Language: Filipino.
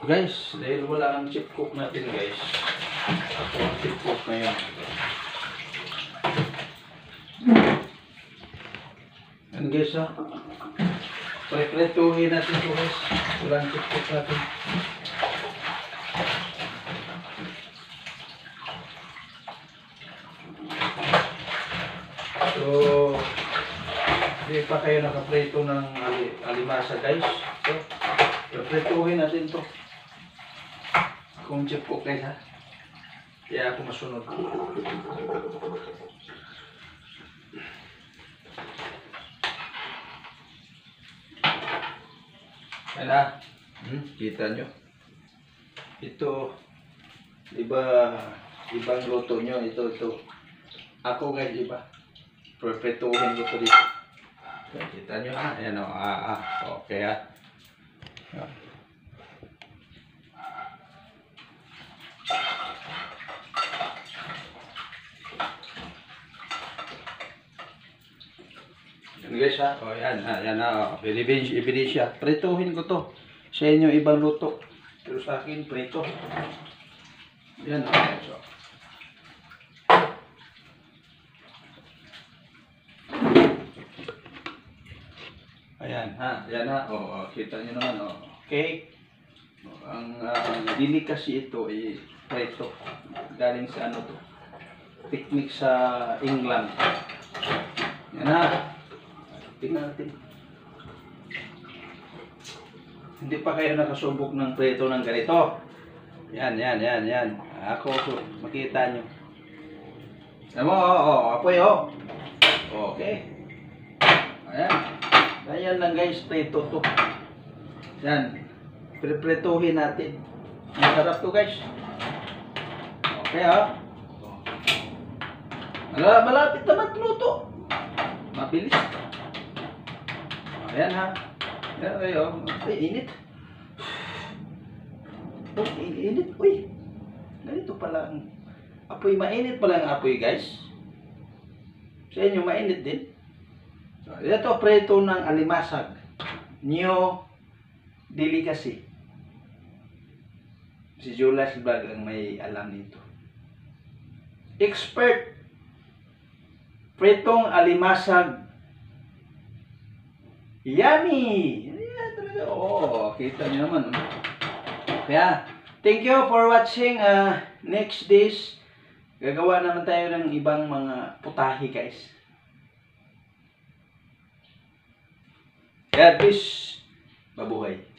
Guys, dahil wala ang chip cook natin guys, ako ang chip cook ngayon. Yan guys ha, pre-pretuhin natin ito guys, walang chip cook natin. So, hindi pa kayo nakapreto ng alimasa guys. So, pre-pretuhin natin ito. Kung chip cook guys ha. Kaya ako masunod. Yan ha. Kita nyo. Ito. Ibang luto nyo. Ito. Ako guys iba. Prepretuhin ko ito dito. Kita nyo ha. Ayan o. Okay ha. Yan guys ha. O yan ha. Ebidensya. Prituhin ko to. Sa inyo ibang luto. Pero sa akin prito. Yan o. So. Ayan ha. Yan ha. O kita nyo naman o. Okay. Ang delicacy ito ay prito. Galing sa ano to. Technique sa England. Yan ha. Tingnan natin. Hindi pa kayo nakasubok ng preto ng ganito. Yan. Ako, makita nyo. Alam mo, apoy o. Okay. Ayan. Ayan lang guys, preto to. Yan. Prepretohin natin. Masarap to guys. Okay ha. Malapit naman luto. Mabilis. Ayan ha. Ayan kayo. Ay, init. Oh, init. Uy. Ganito pala ang apoy. Mainit pala ang apoy guys. Sa inyo, mainit din. So, ito preto ng alimasag. New delicacy. Si Julas Vlog ang may alam nito. Expert. Pretong alimasag. Yummy! Yan talaga. Oh, kita nyo naman. Kaya, thank you for watching. Next days, gagawa naman tayo ng ibang mga putahe guys. Kaya, peace. Mabuhay.